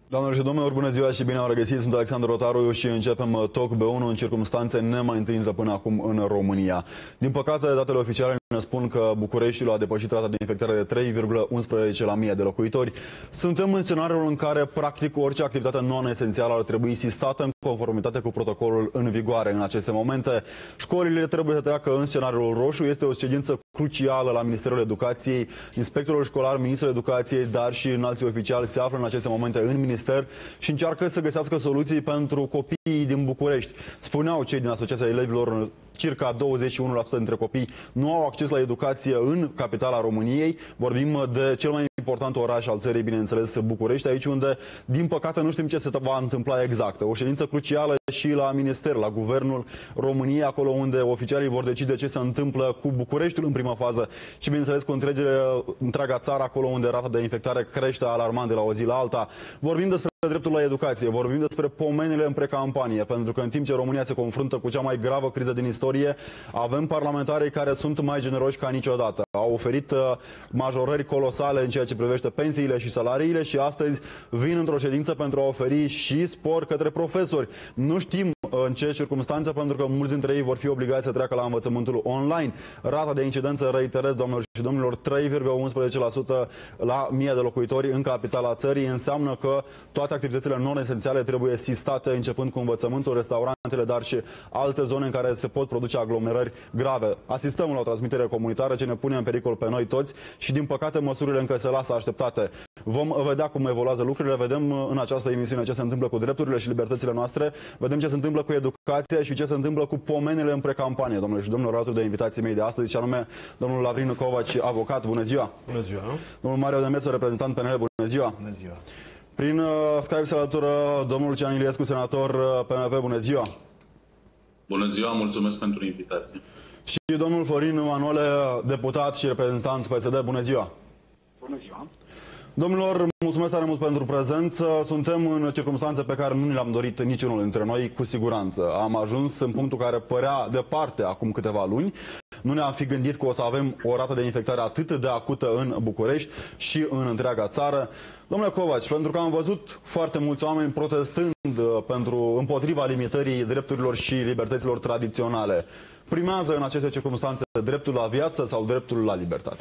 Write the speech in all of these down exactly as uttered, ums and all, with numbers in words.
Doamnelor și domnilor, bună ziua și bine am regăsit. Sunt Alexandru Rotaru și începem Talk B unu în circumstanțe nemai întâlnite până acum în România. Din păcate, datele oficiale ne spun că Bucureștiul a depășit rata de infectare de trei virgulă unsprezece la mie de locuitori. Suntem în scenariul în care, practic, orice activitate non-esențială ar trebui sistată în conformitate cu protocolul în vigoare în aceste momente. Școlile trebuie să treacă în scenariul roșu. Este o ședință crucială la Ministerul Educației. Inspectorul școlar, Ministrul Educației, dar și înalții oficiali se află în aceste momente în minister și încearcă să găsească soluții pentru copiii din București. Spuneau cei din Asociația Elevilor, circa douăzeci și unu la sută dintre copii nu au acces la educație în capitala României. Vorbim de cel mai important oraș al țării, bineînțeles, București, aici unde, din păcate, nu știm ce se va întâmpla exact. O ședință crucială și la minister, la Guvernul României, acolo unde oficialii vor decide ce se întâmplă cu Bucureștiul în prima fază și, bineînțeles, cu întregele, întreaga țară, acolo unde rata de infectare crește alarmant de la o zi la alta. Vorbim despre dreptul la educație, vorbim despre pomenile în precampanie, pentru că în timp ce România se confruntă cu cea mai gravă criză din istorie, avem parlamentarii care sunt mai generoși ca niciodată. Au oferit majorări colosale în ceea ce privește pensiile și salariile și astăzi vin într-o ședință pentru a oferi și spor către profesori. Nu știm în ce circunstanțe, pentru că mulți dintre ei vor fi obligați să treacă la învățământul online. Rata de incidență, reiterez, doamnelor și domnilor, trei virgulă unsprezece la sută la mie de locuitori în capitala țării, înseamnă că toate activitățile non-esențiale trebuie sistate, începând cu învățământul, restaurantele, dar și alte zone în care se pot produce aglomerări grave. Asistăm la o transmitere comunitară ce ne pune în pericol pe noi toți și, din păcate, măsurile încă se lasă așteptate. Vom vedea cum evoluează lucrurile, vedem în această emisiune ce se întâmplă cu drepturile și libertățile noastre, vedem ce se întâmplă cu educația și ce se întâmplă cu pomenile în precampanie. Domnule și domnilor, alături de invitații mei de astăzi, și anume domnul Lavrin Covaci, avocat. Bună ziua! Bună ziua! Domnul Mario Demețu, reprezentant P N L. Bună ziua! Bună ziua! Prin uh, Skype se alătură domnul Lucian Iliescu, senator uh, P M P. Bună ziua! Bună ziua, mulțumesc pentru invitație. Și domnul Florin Manuele, deputat și reprezentant P S D. Bună ziua! Bună ziua! Domnilor, mulțumesc tare mult pentru prezență. Suntem în circunstanțe pe care nu ni le-am dorit niciunul dintre noi, cu siguranță. Am ajuns în punctul care părea departe acum câteva luni. Nu ne-am fi gândit că o să avem o rată de infectare atât de acută în București și în întreaga țară. Domnule Covaci, pentru că am văzut foarte mulți oameni protestând pentru, împotriva limitării drepturilor și libertăților tradiționale, primează în aceste circunstanțe dreptul la viață sau dreptul la libertate?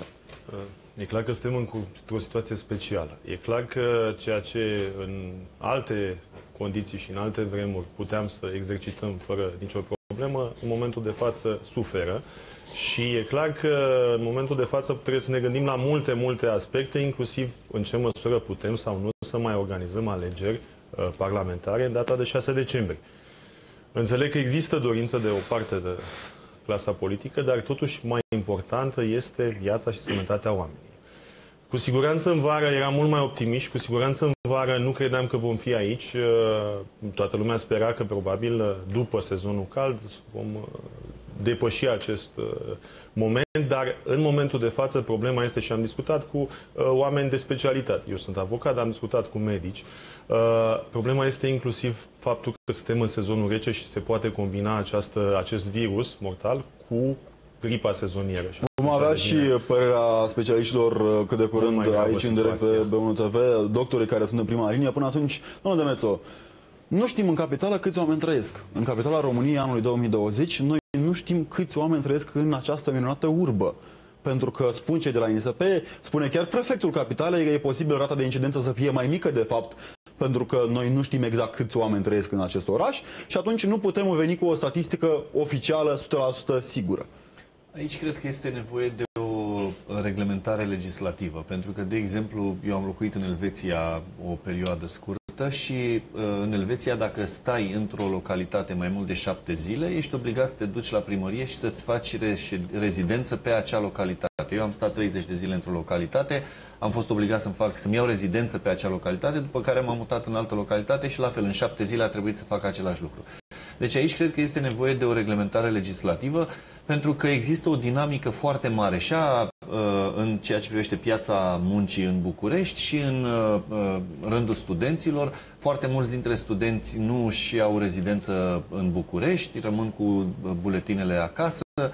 E clar că suntem într-o situație specială. E clar că ceea ce în alte condiții și în alte vremuri puteam să exercităm fără nicio problemă, în momentul de față suferă. Și e clar că în momentul de față trebuie să ne gândim la multe, multe aspecte, inclusiv în ce măsură putem sau nu să mai organizăm alegeri uh, parlamentare în data de șase decembrie. Înțeleg că există dorință de o parte de clasa politică, dar totuși mai importantă este viața și sănătatea oamenilor. Cu siguranță în vară eram mult mai optimiști, cu siguranță în vară nu credeam că vom fi aici. Toată lumea spera că probabil după sezonul cald vom depăși acest moment, dar în momentul de față problema este, și am discutat cu oameni de specialitate. Eu sunt avocat, am discutat cu medici. Problema este inclusiv faptul că suntem în sezonul rece și se poate combina această, acest virus mortal cu gripa sezonieră. Vom avea și părerea specialiștilor cât de curând aici în direct pe B unu T V, doctorii care sunt în prima linie. Până atunci, domnule Demețu, nu știm în capitală câți oameni trăiesc. În capitala României anului două mii douăzeci, noi nu știm câți oameni trăiesc în această minunată urbă. Pentru că spun cei de la I N S P, spune chiar prefectul capitalei că e posibil rata de incidență să fie mai mică de fapt, pentru că noi nu știm exact câți oameni trăiesc în acest oraș și atunci nu putem veni cu o statistică oficială o sută la sută sigură. Aici cred că este nevoie de o reglementare legislativă, pentru că, de exemplu, eu am locuit în Elveția o perioadă scurtă și în Elveția, dacă stai într-o localitate mai mult de șapte zile, ești obligat să te duci la primărie și să-ți faci rezidență pe acea localitate. Eu am stat treizeci de zile într-o localitate, am fost obligat să-mi fac, să-mi iau rezidență pe acea localitate, după care m-am mutat în altă localitate și la fel, în șapte zile a trebuit să fac același lucru. Deci aici cred că este nevoie de o reglementare legislativă, pentru că există o dinamică foarte mare și a, în ceea ce privește piața muncii în București și în rândul studenților. Foarte mulți dintre studenți nu își iau rezidență în București, rămân cu buletinele acasă.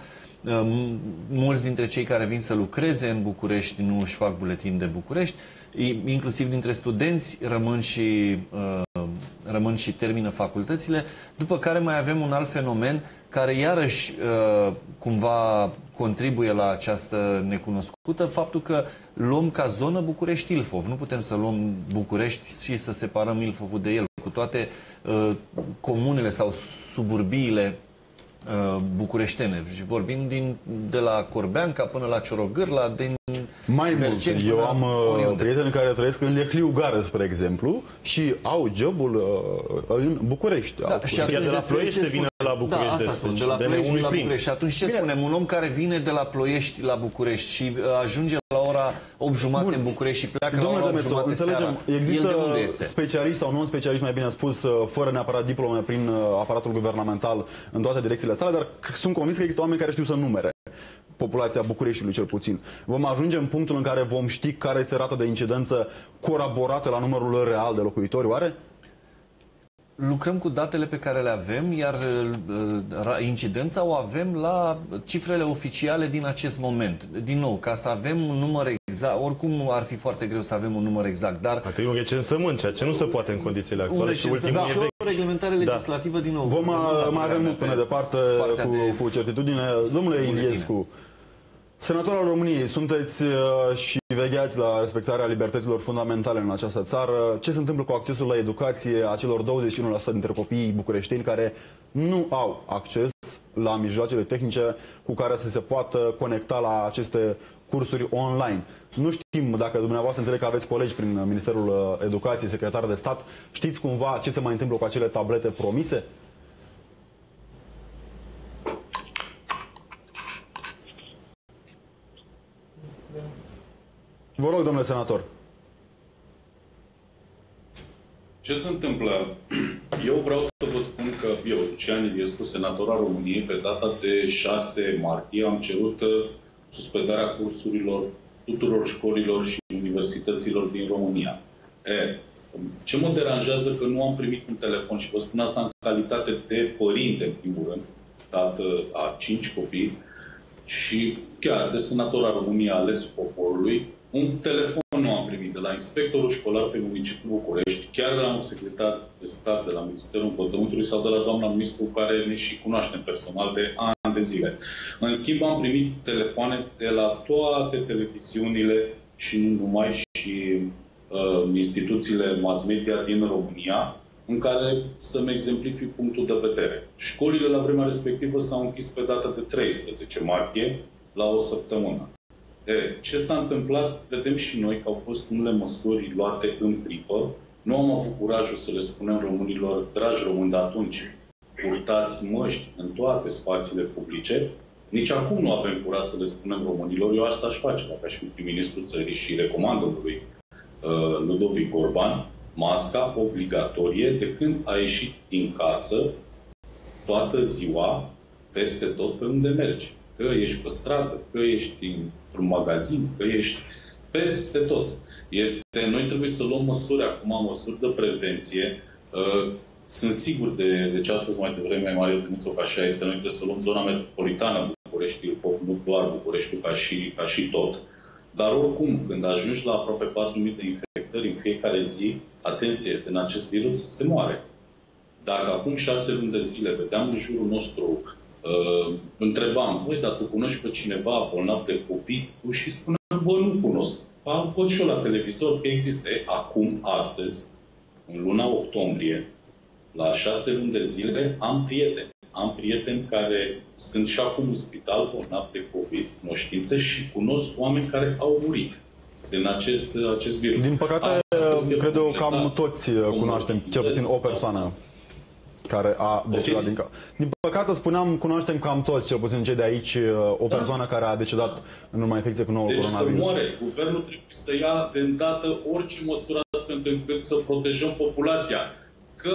Mulți dintre cei care vin să lucreze în București nu își fac buletin de București, inclusiv dintre studenți rămân și, rămân și termină facultățile, după care mai avem un alt fenomen care iarăși cumva contribuie la această necunoscută, faptul că luăm ca zonă București-Ilfov. Nu putem să luăm București și să separăm Ilfovul de el, cu toate uh, comunele sau suburbiile uh, bucureștene. Vorbim din, de la Corbeanca până la Ciorogârla, din mai mult. Eu am uh, prieteni care trăiesc în Lecliu Gară, spre exemplu, și au jobul uh, în București. Da, și atunci de la Ploiești se vine la București. Da, asta spun, de la de Ploiești la plin. București. Și atunci ce Bine. spunem? Un om care vine de la Ploiești la București și uh, ajunge la ora opt jumate în București și pleacă Domnule la ora opt jumate seara, există el de unde este? Specialiști sau non-specialiști, mai bine spus, fără neapărat diplome prin aparatul guvernamental în toate direcțiile sale, dar sunt convins că există oameni care știu să numere populația Bucureștiului, cel puțin. Vom ajunge în punctul în care vom ști care este rata de incidență coroborată la numărul real de locuitori, oare? Lucrăm cu datele pe care le avem, iar uh, incidența o avem la cifrele oficiale din acest moment. Din nou, ca să avem un număr exact, oricum ar fi foarte greu să avem un număr exact, dar... Ar trebui un recensământ, ceea ce nu se poate în condițiile actuale și ultimul da, și o reglementare legislativă da. din nou. Vom mai avem mult până departe cu, de... cu certitudine. Domnule Iliescu, senator al României, sunteți și vegheați la respectarea libertăților fundamentale în această țară. Ce se întâmplă cu accesul la educație a celor douăzeci și unu la sută dintre copiii bucureștini care nu au acces la mijloacele tehnice cu care să se poată conecta la aceste cursuri online? Nu știm dacă dumneavoastră, înțeleg că aveți colegi prin Ministerul Educației, secretar de stat, știți cumva ce se mai întâmplă cu acele tablete promise? Vă rog, domnule senator. Ce se întâmplă? Eu vreau să vă spun că eu, Lucian Iliescu, senator al României, pe data de șase martie am cerut suspendarea cursurilor tuturor școlilor și universităților din România. E, ce mă deranjează că nu am primit un telefon, și vă spun asta în calitate de părinte, în primul rând, tată a cinci copii și chiar de senator al României ales poporului, un telefon nu am primit de la inspectorul școlar pe municipiul București, chiar de la un secretar de stat de la Ministerul Învățământului sau de la doamna ministru, care ne și cunoaștem personal de ani de zile. În schimb, am primit telefoane de la toate televiziunile și nu numai, și uh, instituțiile mass media din România, în care să-mi exemplific punctul de vedere. Școlile la vremea respectivă s-au închis pe data de treisprezece martie, la o săptămână. E, ce s-a întâmplat, vedem și noi că au fost unele măsuri luate în pripă. Nu am avut curajul să le spunem românilor, dragi români de atunci, purtați măști în toate spațiile publice. Nici acum nu avem curaj să le spunem românilor. Eu asta aș face, dacă aș fi prim-ministrul țării și recomandă lui uh, Ludovic Orban, masca obligatorie de când a ieșit din casă toată ziua, peste tot pe unde mergi. Că ești pe stradă, că ești într-un magazin, că ești peste tot. Este, noi trebuie să luăm măsuri acum, măsuri de prevenție. Sunt sigur de, de ce a spus mai devreme Mario Dănuțu, că așa este. Noi trebuie să luăm zona metropolitană București, nu doar Bucureștiul, ca și, ca și tot. Dar oricum, când ajungi la aproape patru mii de infectări în fiecare zi, atenție, în acest virus se moare. Dacă acum șase luni de zile vedeam în jurul nostru, uh, întrebam, băi, dar tu cunoști pe cineva bolnav de COVID? Și spuneam, bă, nu cunosc. Am văd și eu la televizor că există. E, acum, astăzi, în luna octombrie, la șase luni de zile, am prieteni. Am prieteni care sunt și acum în spital, bolnavi de COVID, cunoștințe, și cunosc oameni care au murit din acest, acest virus. Din păcate, cred eu, cam toți cunoaștem cel puțin o persoană care a decedat din ca... Din păcate, spuneam, cunoaștem cam toți, cel puțin cei de aici, o persoană da. care a decedat în urma infecției cu noul deci coronavirus. Deci să moare. Guvernul trebuie să ia de îndată orice măsură pentru încât să protejăm populația. Că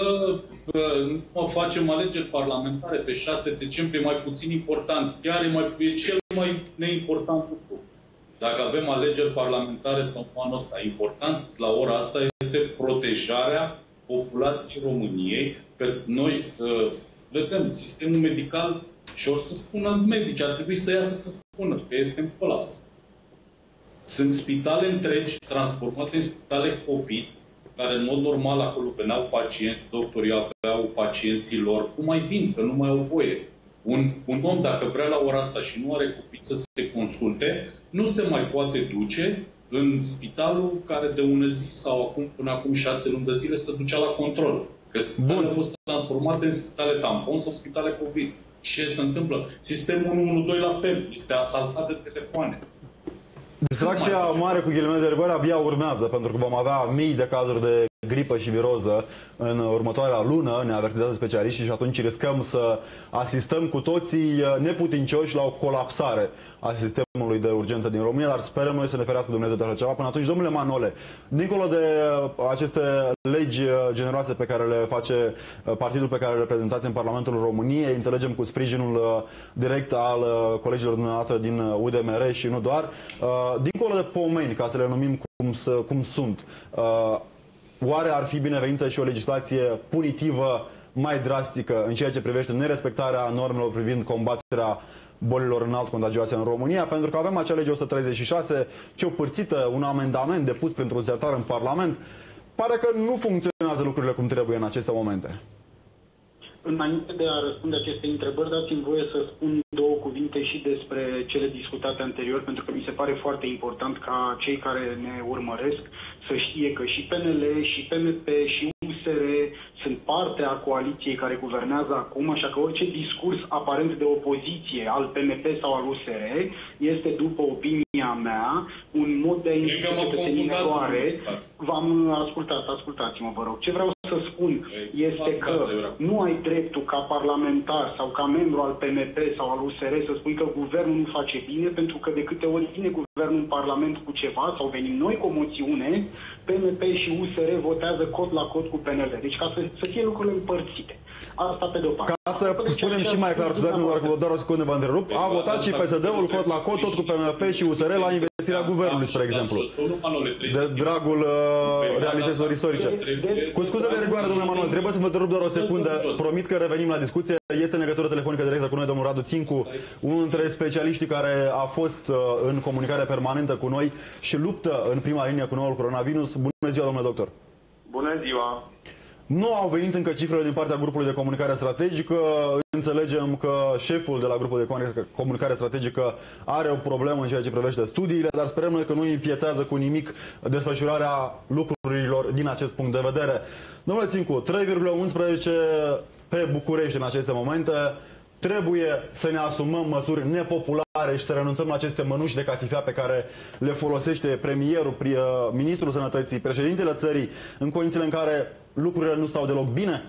nu facem alegeri parlamentare pe șase decembrie, mai puțin important, chiar e, mai, e cel mai neimportant lucru. Dacă avem alegeri parlamentare sau anul ăsta, important la ora asta este protejarea populației României. Că noi uh, vedem, sistemul medical Și o să spună medici, ar trebui să iasă să spună că este în colaps. Sunt spitale întregi transformate în spitale COVID, care în mod normal acolo veneau pacienți, doctorii aveau pacienții lor, nu mai vin, că nu mai au voie. Un, un om, dacă vrea la ora asta și nu are COVID să se consulte, nu se mai poate duce în spitalul care de ună zi sau acum, până acum șase luni de zile se ducea la control. Că spitalele au fost transformate în spitale tampon sau spitale COVID. Ce se întâmplă? Sistemul unu unu doi la fel. Este asaltat de telefoane. Distracția mare cu ghilimele de rigoare abia urmează, pentru că vom avea mii de cazuri de gripă și viroză în următoarea lună, ne avertizează specialiștii, și atunci riscăm să asistăm cu toții neputincioși la o colapsare a sistemului de urgență din România, dar sperăm noi să ne ferească Dumnezeu de așa ceva. Până atunci, domnule Manole, dincolo de aceste legi generoase pe care le face partidul pe care îl reprezentați în Parlamentul României, înțelegem cu sprijinul direct al colegilor dumneavoastră din U D M R și nu doar, dincolo de pomeni, ca să le numim cum, să, cum sunt, oare ar fi binevenită și o legislație punitivă mai drastică în ceea ce privește nerespectarea normelor privind combaterea bolilor înalt contagioase în România? Pentru că avem acea lege o sută treizeci și șase, ciopârțită, un amendament depus printr-un sertar în Parlament. Pare că nu funcționează lucrurile cum trebuie în aceste momente. Înainte de a răspunde aceste întrebări, dați-mi voie să spun două cuvinte și despre cele discutate anterior, pentru că mi se pare foarte important ca cei care ne urmăresc să știe că și P N L, și P M P, și U S R sunt parte a coaliției care guvernează acum, așa că orice discurs aparent de opoziție al P M P sau al U S R este, după opinia mea, un mod de a indica pe eroare. V-am ascultat, ascultați-mă, vă rog. Ce vreau să spun este că nu ai dreptul ca parlamentar sau ca membru al P M P sau al U S R să spui că guvernul nu face bine, pentru că de câte ori vine guvernul în Parlament cu ceva sau venim noi cu o moțiune, P M P și U S R votează cot la cot cu P N L. Deci ca să, să fie lucrurile împărțite. Asta pe de-o parte. Ca să deci, spunem și mai clar, doar, doar o secundă vă întrerup, a votat și P S D-ul cot la cot, tot cu P M P și U S R la investirea guvernului, spre exemplu. De dragul uh, realităților istorice. Cu scuze de rigoare, domnule Manuel, trebuie să vă întrerup doar o secundă. Promit că revenim la discuție. Este în legătură telefonică directă cu noi domnul Radu Țincu, unul dintre specialiștii care a fost uh, în comunicare permanentă cu noi și luptă în prima linie cu noul coronavirus. Bună ziua, domnule doctor! Bună ziua! Nu au venit încă cifrele din partea grupului de comunicare strategică. Înțelegem că șeful de la grupul de comunicare strategică are o problemă în ceea ce privește studiile, dar sperăm noi că nu impietează cu nimic desfășurarea lucrurilor din acest punct de vedere. Domnule Țincu, trei virgulă unsprezece pe București în aceste momente. Trebuie să ne asumăm măsuri nepopulare și să renunțăm la aceste mănuși de catifea pe care le folosește premierul, ministrul sănătății, președintele țării, în condițiile în care lucrurile nu stau deloc bine?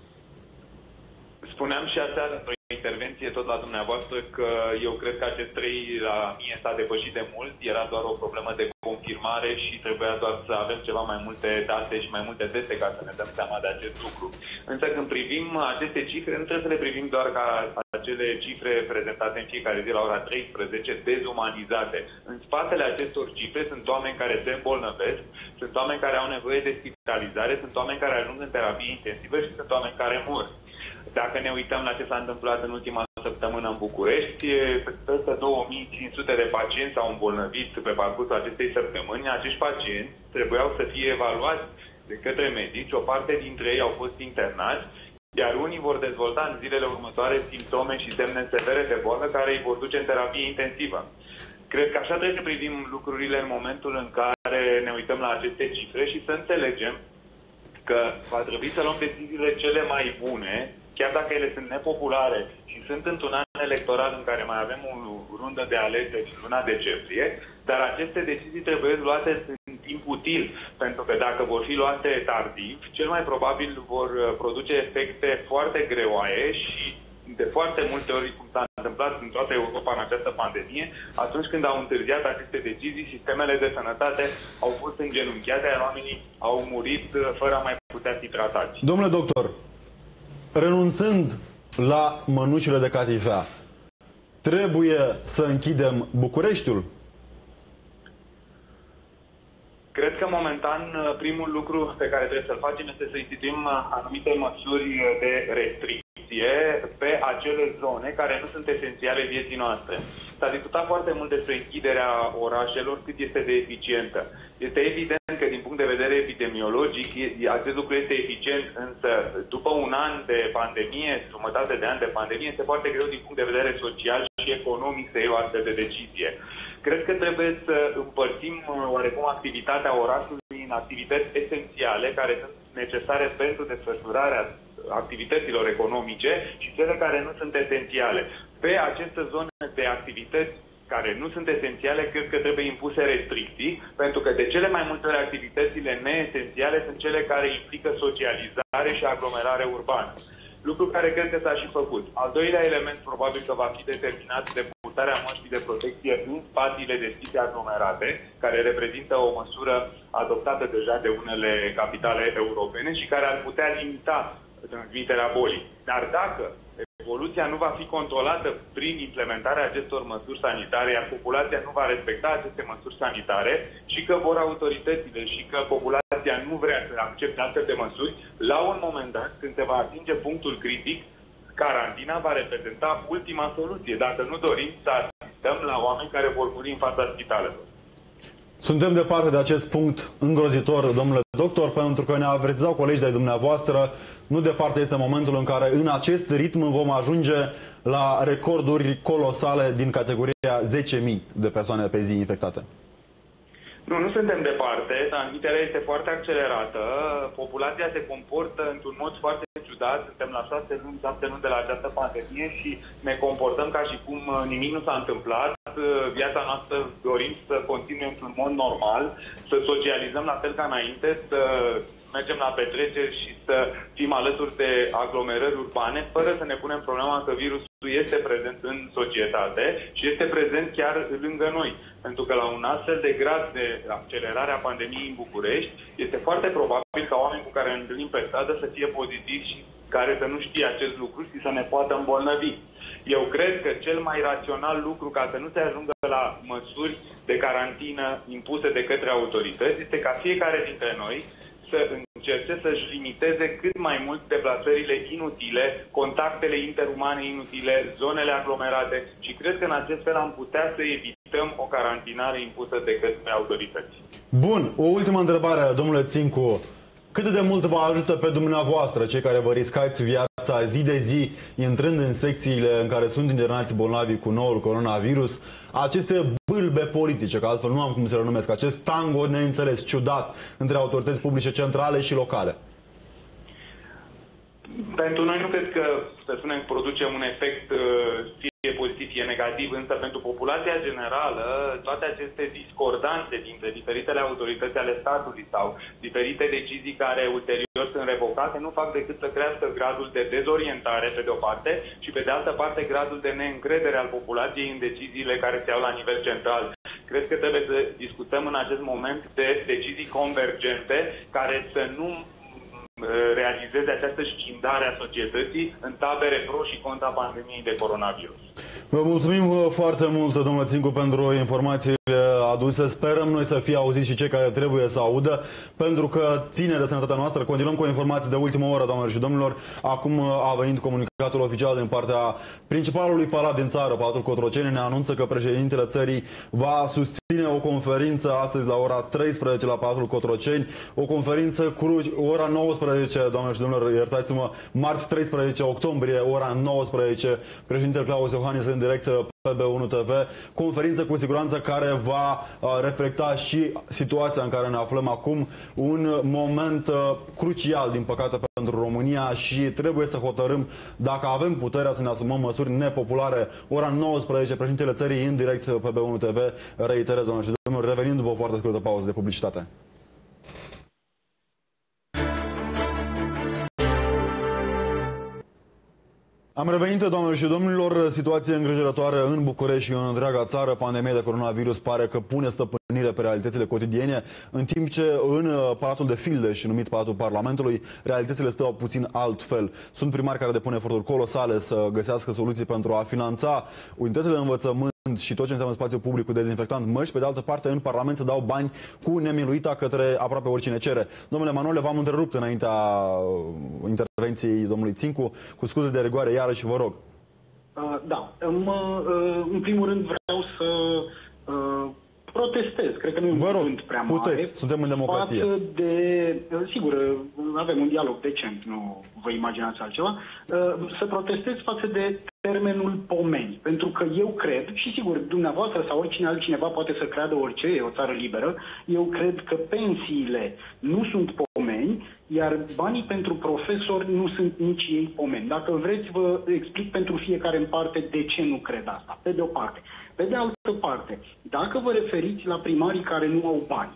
Spuneam și aseară într-o intervenție tot la dumneavoastră că eu cred că acest trei la mie s-a depășit de mult, era doar o problemă de confirmare și trebuia doar să avem ceva mai multe date și mai multe teste ca să ne dăm seama de acest lucru. Însă când privim aceste cifre, nu trebuie să le privim doar ca acele cifre prezentate în fiecare zi la ora treisprezece, dezumanizate. În spatele acestor cifre sunt oameni care se îmbolnăvesc, sunt oameni care au nevoie de spitalizare, sunt oameni care ajung în terapie intensivă și sunt oameni care mor. Dacă ne uităm la ce s-a întâmplat în ultima săptămână în București, peste două mii cinci sute de pacienți au îmbolnăvit pe parcursul acestei săptămâni. Acești pacienți trebuiau să fie evaluați de către medici, o parte dintre ei au fost internați, iar unii vor dezvolta în zilele următoare simptome și semne severe de boală care îi vor duce în terapie intensivă. Cred că așa trebuie să privim lucrurile în momentul în care ne uităm la aceste cifre și să înțelegem că va trebui să luăm deciziile cele mai bune, chiar dacă ele sunt nepopulare și sunt într-un an electoral în care mai avem o rundă de alegeri în luna decembrie, dar aceste decizii trebuie luate în timp util, pentru că dacă vor fi luate tardiv, cel mai probabil vor produce efecte foarte greoaie și de foarte multe ori, cum s-a întâmplat în toată Europa în această pandemie, atunci când au întârziat aceste decizii, sistemele de sănătate au fost îngenunchiate, iar oamenii au murit fără a mai putea fi tratați. Domnule doctor, renunțând la mănușile de catifea, trebuie să închidem Bucureștiul? Cred că momentan primul lucru pe care trebuie să-l facem este să instituim anumite măsuri de restricție. restricție pe acele zone care nu sunt esențiale vieții noastre. S-a discutat foarte mult despre închiderea orașelor, cât este de eficientă. Este evident că din punct de vedere epidemiologic acest lucru este eficient, însă după un an de pandemie, jumătate de an de pandemie, este foarte greu din punct de vedere social și economic să iei o astfel de decizie. Cred că trebuie să împărțim oarecum activitatea orașului în activități esențiale care sunt necesare pentru desfășurarea activităților economice și cele care nu sunt esențiale. Pe aceste zone de activități care nu sunt esențiale, cred că trebuie impuse restricții, pentru că de cele mai multe ori activitățile neesențiale sunt cele care implică socializare și aglomerare urbană. Lucru care cred că s-a și făcut. Al doilea element probabil că va fi determinat de purtarea măștii de protecție în spațiile deschise aglomerate, care reprezintă o măsură adoptată deja de unele capitale europene și care ar putea limita transmiterea bolii. Dar dacă evoluția nu va fi controlată prin implementarea acestor măsuri sanitare, iar populația nu va respecta aceste măsuri sanitare și că vor autoritățile și că populația nu vrea să accepte astfel de măsuri, la un moment dat, când se va atinge punctul critic, carantina va reprezenta ultima soluție, dacă nu dorim să asistăm la oameni care vor muri în fața spitalelor. Suntem departe de acest punct îngrozitor, domnule doctor, pentru că ne avertizau colegi de dumneavoastră, nu departe este momentul în care în acest ritm vom ajunge la recorduri colosale din categoria zece mii de persoane pe zi infectate. Nu, nu suntem departe, transmiterea este foarte accelerată, populația se comportă într-un mod foarte ciudat, suntem la șase luni, șapte luni de la această pandemie și ne comportăm ca și cum nimic nu s-a întâmplat, viața noastră dorim să continue într-un mod normal, să socializăm la fel ca înainte, să mergem la petreceri și să fim alături de aglomerări urbane, fără să ne punem problema că virusul este prezent în societate și este prezent chiar lângă noi. Pentru că la un astfel de grad de accelerare a pandemiei în București, este foarte probabil ca oameni cu care ne întâlnim pe stradă să fie pozitivi și care să nu știe acest lucru și să ne poată îmbolnăvi. Eu cred că cel mai rațional lucru ca să nu se ajungă la măsuri de carantină impuse de către autorități este ca fiecare dintre noi să încerce să-și limiteze cât mai mult deplasările inutile, contactele interumane inutile, zonele aglomerate și cred că în acest fel am putea să evităm o carantinare impusă de către autorități. Bun, o ultimă întrebare, domnule Țincu. Cât de mult vă ajută pe dumneavoastră, cei care vă riscați viața zi de zi, intrând în secțiile în care sunt internați bolnavi cu noul coronavirus, aceste bâlbe politice, că altfel nu am cum să le numesc, acest tango neînțeles, ciudat, între autorități publice centrale și locale? Pentru noi nu cred că, să spunem, produce un efect fie pozitiv, fie negativ, însă pentru populația generală, toate aceste discordanțe dintre diferitele autorități ale statului sau diferite decizii care ulterior sunt revocate, nu fac decât să crească gradul de dezorientare, pe de o parte, și pe de altă parte gradul de neîncredere al populației în deciziile care se iau la nivel central. Cred că trebuie să discutăm în acest moment de decizii convergente care să nu realizeze această scindare a societății în tabere pro și contra pandemiei de coronavirus. Vă mulțumim foarte mult, domnule Țincu, pentru informațiile aduse. Sperăm noi să fie auziți și cei care trebuie să audă, pentru că ține de sănătatea noastră. Continuăm cu informații de ultimă oră, doamnelor și domnilor. Acum a venit comunicatul oficial din partea principalului palat din țară, Palatul Cotroceni. Ne anunță că președintele țării va susține o conferință astăzi la ora treisprezece la Palatul Cotroceni. O conferință cu ora nouăsprezece, doamnelor și domnilor, iertați-mă, marți treisprezece octombrie, ora nouăsprezece, președintele Claus Iohannis în direct pe B unu T V. Conferință cu siguranță care va reflecta și situația în care ne aflăm acum, un moment crucial, din păcate, pentru România și trebuie să hotărâm dacă avem puterea să ne asumăm măsuri nepopulare. Ora nouăsprezece, președintele țării în direct pe B unu T V. Reiterez, doamnelor și domnilor, revenind după o foarte scurtă pauză de publicitate. Am revenit, doamnelor și domnilor, situație îngrijorătoare în București și în întreaga țară. Pandemia de coronavirus pare că pune stăpânire pe realitățile cotidiene, în timp ce în Palatul de Fildeș, numit Palatul Parlamentului, realitățile stau puțin altfel. Sunt primari care depun eforturi colosale să găsească soluții pentru a finanța unitățile de învățământ dezinfectant și tot ce înseamnă spațiu public cu dezinfectant, măști, pe de altă parte în Parlament se dau bani cu nemiluita către aproape oricine cere. Domnule Manole, v-am întrerupt înaintea intervenției domnului Țincu, cu scuze de rigoare, iarăși vă rog. Uh, da, mă, uh, în primul rând vreau să uh, protestez, cred că nu e un cuvânt prea mare. Puteți, suntem în democrație. Față de, sigur, avem un dialog decent, nu vă imaginați altceva, să protestez față de termenul pomeni. Pentru că eu cred, și sigur, dumneavoastră sau oricine altcineva poate să creadă orice, e o țară liberă, eu cred că pensiile nu sunt pomeni, iar banii pentru profesori nu sunt nici ei pomeni. Dacă vreți, vă explic pentru fiecare în parte de ce nu cred asta, pe de o parte. Pe de altă parte, dacă vă referiți la primarii care nu au bani,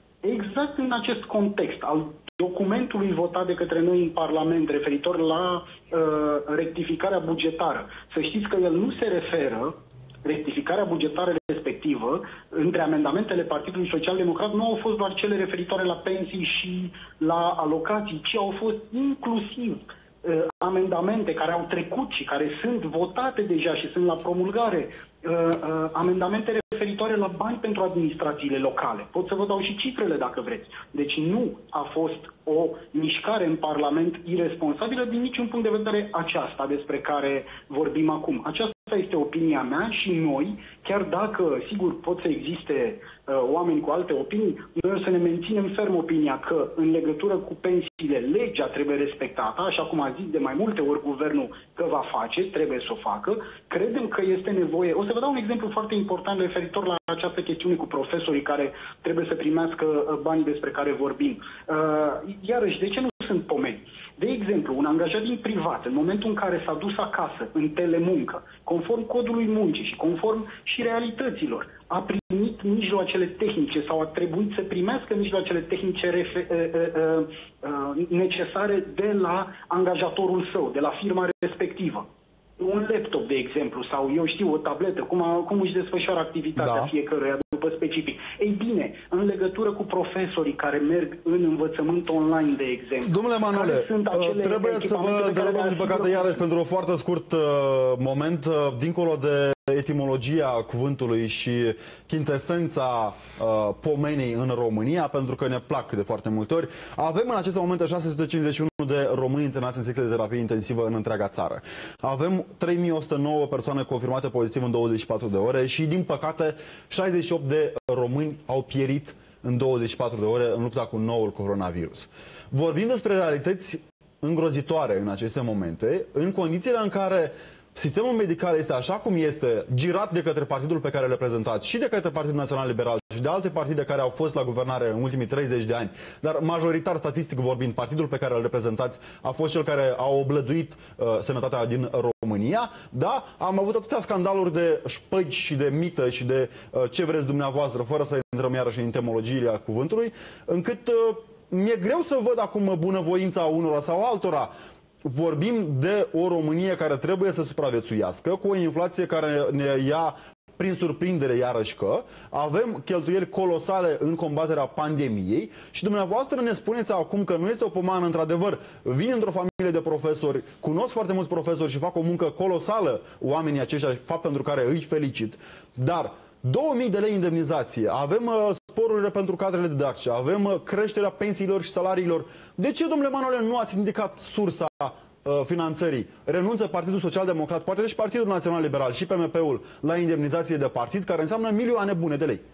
exact în acest context al documentului votat de către noi în Parlament referitor la uh, rectificarea bugetară, să știți că el nu se referă, rectificarea bugetară respectivă, între amendamentele Partidului Social Democrat nu au fost doar cele referitoare la pensii și la alocații, ci au fost inclusiv uh, amendamente care au trecut și care sunt votate deja și sunt la promulgare, uh, uh, amendamente referitoare la bani pentru administrațiile locale. Pot să vă dau și cifrele dacă vreți. Deci nu a fost o mișcare în Parlament irresponsabilă din niciun punct de vedere aceasta despre care vorbim acum. Aceasta este opinia mea și noi, chiar dacă, sigur, pot să existe uh, oameni cu alte opinii, noi o să ne menținem ferm opinia că în legătură cu pensiile, legea trebuie respectată, așa cum a zis de mai multe ori guvernul că va face, trebuie să o facă. Credem că este nevoie. O să vă dau un exemplu foarte important referitor la această chestiune cu profesorii care trebuie să primească banii despre care vorbim. Uh, iarăși, de ce nu sunt pomeni? De exemplu, un angajat din privat, în momentul în care s-a dus acasă, în telemuncă, conform codului muncii și conform și realităților, a primit mijloacele tehnice sau a trebuit să primească mijloacele tehnice refe, uh, uh, uh, necesare de la angajatorul său, de la firma respectivă. Un laptop, de exemplu, sau eu știu, o tabletă, cum, a, cum își desfășoară activitatea da. fiecăruia după specific. Ei bine, în legătură cu profesorii care merg în învățământ online, de exemplu. Domnule Manole, trebuie să vă întrebăm, din păcate, iarăși, pentru un foarte scurt uh, moment, uh, dincolo de etimologia cuvântului și chintesența uh, pomenii în România, pentru că ne plac de foarte multe ori. Avem în aceste momente șase sute cincizeci și unu de români internați în secție de terapie intensivă în întreaga țară. Avem trei mii o sută nouă persoane confirmate pozitiv în douăzeci și patru de ore și, din păcate, șaizeci și opt de români au pierit în douăzeci și patru de ore în lupta cu noul coronavirus. Vorbim despre realități îngrozitoare în aceste momente, în condițiile în care sistemul medical este așa cum este, girat de către partidul pe care îl reprezentați și de către Partidul Național Liberal și de alte partide care au fost la guvernare în ultimii treizeci de ani, dar majoritar, statistic vorbind, partidul pe care îl reprezentați a fost cel care a oblăduit uh, sănătatea din România. Da, am avut atâtea scandaluri de șpăgi și de mită și de uh, ce vreți dumneavoastră, fără să intrăm iarăși în entomologiile cuvântului, încât uh, mi-e greu să văd acum bunăvoința unora sau altora. Vorbim de o Românie care trebuie să supraviețuiască, cu o inflație care ne ia prin surprindere iarăși că avem cheltuieli colosale în combaterea pandemiei și dumneavoastră ne spuneți acum că nu este o pomană, într-adevăr, vin într-o familie de profesori, cunosc foarte mulți profesori și fac o muncă colosală oamenii aceștia, fapt pentru care îi felicit, dar două mii de lei indemnizație, avem uh, sporurile pentru cadrele didactice, avem uh, creșterea pensiilor și salariilor. De ce, domnule Manole, nu ați indicat sursa uh, finanțării? Renunță Partidul Social Democrat, poate și Partidul Național Liberal și P M P-ul la indemnizație de partid, care înseamnă milioane bune de lei.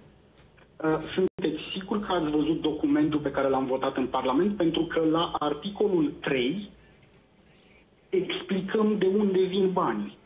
Sunteți sigur că ați văzut documentul pe care l-am votat în Parlament? Pentru că la articolul trei explicăm de unde vin banii.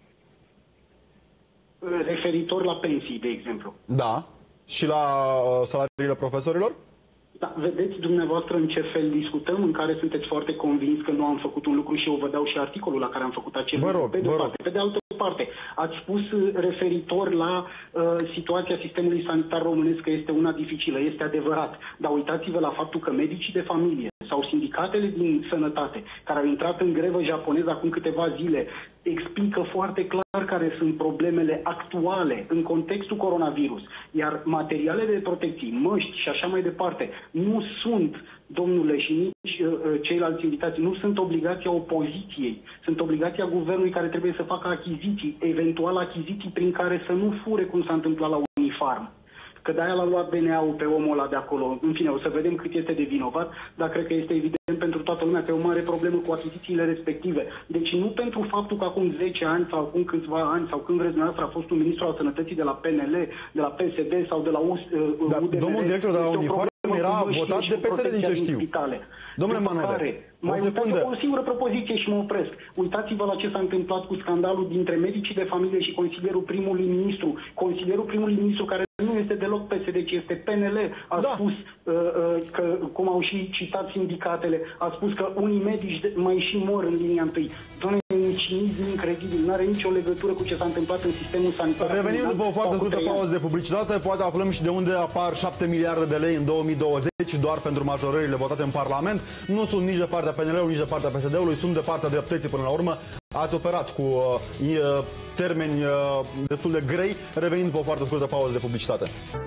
Referitor la pensii, de exemplu. Da. Și la uh, salariile profesorilor? Da, vedeți dumneavoastră în ce fel discutăm, în care sunteți foarte convins că nu am făcut un lucru și eu vă dau și articolul la care am făcut acel lucru. Pe de vă parte. Pe de altă parte, ați spus referitor la uh, situația sistemului sanitar românesc că este una dificilă. Este adevărat. Dar uitați-vă la faptul că medicii de familie sau sindicatele din sănătate, care au intrat în grevă japoneză acum câteva zile, explică foarte clar care sunt problemele actuale în contextul coronavirus. Iar materialele de protecție, măști și așa mai departe, nu sunt, domnule, și nici uh, ceilalți invitați, nu sunt obligația opoziției, sunt obligația guvernului care trebuie să facă achiziții, eventual achiziții prin care să nu fure, cum s-a întâmplat la Unifarm. Că de-aia l-a luat B N A-ul pe omul ăla de acolo. În fine, o să vedem cât este de vinovat, dar cred că este evident pentru toată lumea că e o mare problemă cu achizițiile respective. Deci nu pentru faptul că acum zece ani sau acum câțiva ani sau când vreți dumneavoastră a fost un ministru al sănătății de la P N L, de la P S D sau de la U D M R. Domnul director de la Unifarm era votat de P S D, din ce știu. Domnule Manole, mai uitați o singură propoziție și mă opresc. Uitați-vă la ce s-a întâmplat cu scandalul dintre medicii de familie și consilierul primului ministru. Consilierul primului ministru, care nu este deloc P S D, ci este P N L, a da. spus, uh, uh, că, cum au și citat sindicatele, a spus că unii medici mai și mor în linia întâi. Doamne, e un cinism incredibil, nu are nicio legătură cu ce s-a întâmplat în sistemul sanitar. Revenind după o foarte scurtă pauză de publicitate, poate aflăm și de unde apar șapte miliarde de lei în două mii douăzeci doar pentru majorările votate în Parlament. Nu sunt nici de partea P N L-ului, nici de partea P S D-ului, sunt de partea dreptății până la urmă. Ați operat cu uh, termeni uh, destul de grei, revenind după o foarte scurtă pauză de publicitate.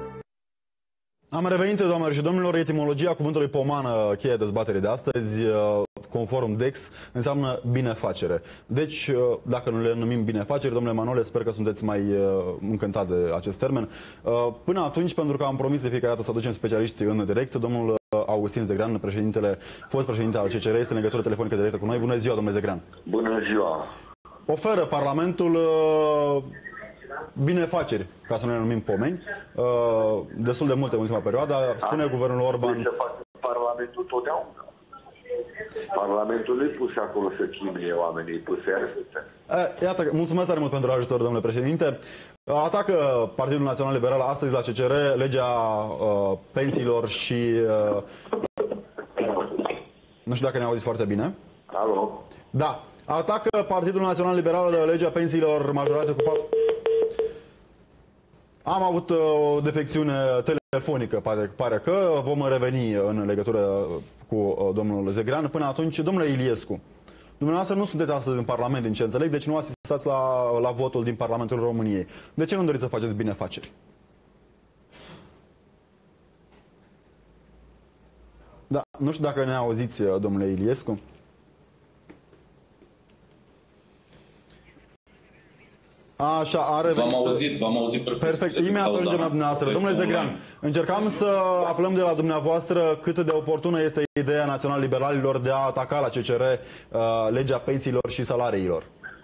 Am revenit, doamnelor și domnilor. Etimologia cuvântului pomană, cheia dezbaterii de astăzi, uh, conform Dex, înseamnă binefacere. Deci, uh, dacă nu le numim binefaceri, domnule Manole, sper că sunteți mai uh, încântat de acest termen. Uh, până atunci, pentru că am promis de fiecare dată să aducem specialiști în direct, domnul Augustin Zegrean, președintele, fost președinte al C C R, este în legătură telefonică directă cu noi. Bună ziua, domnule Zegrean. Bună ziua. Oferă Parlamentul uh, binefaceri, ca să nu le numim pomeni, uh, destul de multe în ultima perioadă. Spune A, guvernul Orban... Se face Parlamentul totdeauna. Parlamentul nu-i pus acolo să chinuie oamenii, pus să uh, Iată, mulțumesc tare mult pentru ajutor, domnule președinte. Atacă Partidul Național Liberal astăzi la C C R legea uh, pensiilor și... Uh, nu știu dacă ne auziți foarte bine. Alo? Da. Atacă Partidul Național Liberal legea pensiilor majorate cu patru... Am avut uh, o defecțiune telefonică, pare, pare că vom reveni în legătură cu uh, domnul Zegrean. Până atunci, domnule Iliescu, dumneavoastră nu sunteți astăzi în Parlament, din ce înțeleg, deci nu asistați la, la votul din Parlamentul României. De ce nu doriți să faceți binefaceri? Da, nu știu dacă ne auziți, domnule Iliescu. Așa, are... V-am auzit, v-am auzit perfect. Perfect, imediat ajungem la dumneavoastră. Domnule Zegrean, încercam să aflăm de la dumneavoastră cât de oportună este ideea național-liberalilor de a ataca la C C R uh, legea pensiilor și salariilor.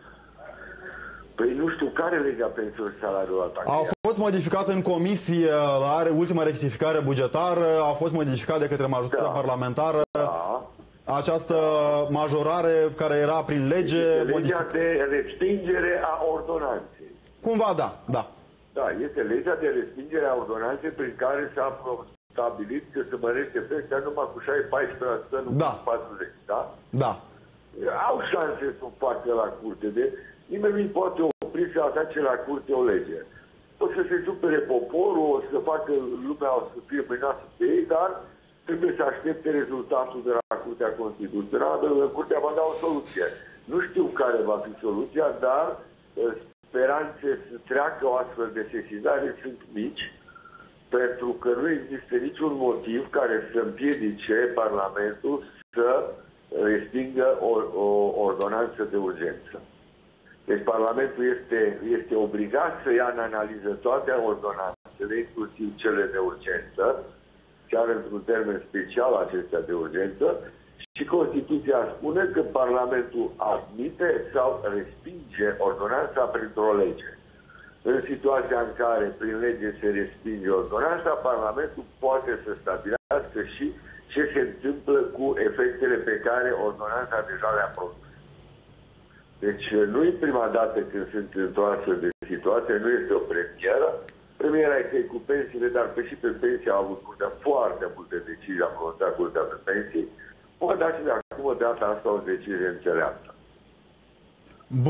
Păi nu știu care legea pensiilor și salariilor atacă. A fost modificat în comisie, are ultima rectificare bugetară, a fost modificat de către majoritatea da. parlamentară. Da. Această majorare care era prin lege... Este legea modific... de respingere a ordonanței. Cumva, da, da. Da, este legea de respingere a ordonanței prin care s-a stabilit că se mărește pensia numai cu paisprezece la sută, nu da. cu patruzeci la sută, da? Da. Au șanse să o facă la curte, de nimeni nu poate opri să atace la curte o lege. O să se supere poporul, o să facă lumea, o să fie mâinată pe ei, dar trebuie să aștepte rezultatul de la Curtea Constituțională. Curtea va da o soluție. Nu știu care va fi soluția, dar speranțe să treacă o astfel de sesizare sunt mici, pentru că nu există niciun motiv care să împiedice Parlamentul să respingă o, o ordonanță de urgență. Deci Parlamentul este, este obligat să ia în analiză toate ordonanțele, inclusiv cele de urgență, chiar într-un termen special acestea de urgență, și Constituția spune că Parlamentul admite sau respinge ordonanța printr-o lege. În situația în care prin lege se respinge ordonanța, Parlamentul poate să stabilească și ce se întâmplă cu efectele pe care ordonanța deja le-a produs. Deci nu e prima dată când sunt într-o astfel de situație, nu este o premieră. Premiera este cu pensiile, dar pe și pe pensii a avut curtea foarte multe decizii, a pronunțat curtea pe pensii. Poate da și de acum, de data asta, o decizie înțeleaptă. Bun.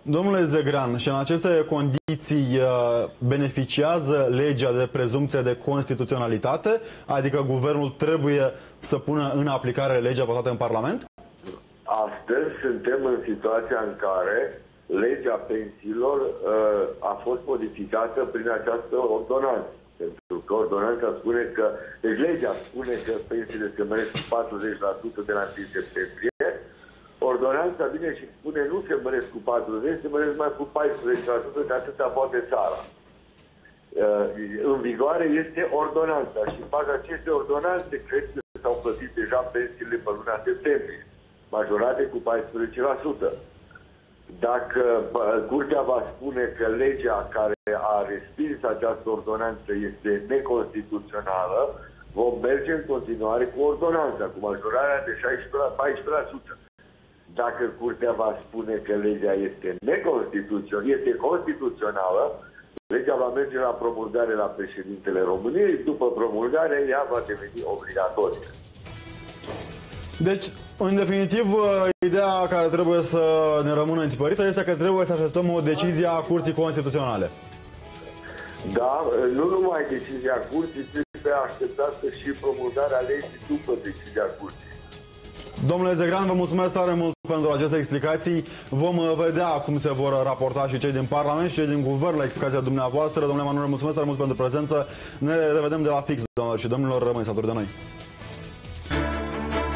Domnule Zegrean, și în aceste condiții beneficiază legea de prezumție de constituționalitate? Adică guvernul trebuie să pună în aplicare legea votată în Parlament? Astăzi suntem în situația în care legea pensiilor uh, a fost modificată prin această ordonanță. Pentru că ordonanța spune că, deci legea spune că pensiile se măresc cu patruzeci la sută de la întâi septembrie. Ordonanța vine și spune nu se măresc cu patruzeci, se măresc mai cu paisprezece la sută, de atâta poate țara. Uh, în vigoare este ordonanța și în baza acestei ordonanțe cred că s-au plătit deja pensiile pe luna septembrie, majorate cu paisprezece la sută. Dacă Curtea va spune că legea care a respins această ordonanță este neconstituțională, vom merge în continuare cu ordonanța, cu majorarea de șaisprezece la paisprezece la sută. Dacă Curtea va spune că legea este neconstituțională, este constituțională, legea va merge la promulgare la președintele României, după promulgare ea va deveni obligatorie. Deci, în definitiv, ideea care trebuie să ne rămână întipărită este că trebuie să așteptăm o decizie a Curții Constituționale. Da, nu numai decizia Curții, trebuie așteptată și promulgarea legii după decizia Curții. Domnule Zegrean, vă mulțumesc tare mult pentru aceste explicații. Vom vedea cum se vor raporta și cei din Parlament și cei din Guvern la explicația dumneavoastră. Domnule Emanuel, mulțumesc tare mult pentru prezență. Ne revedem de la fix, doamnelor și domnilor. Rămâneți alături de noi.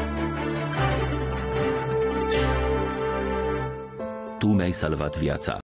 Tu mi-ai salvat viața.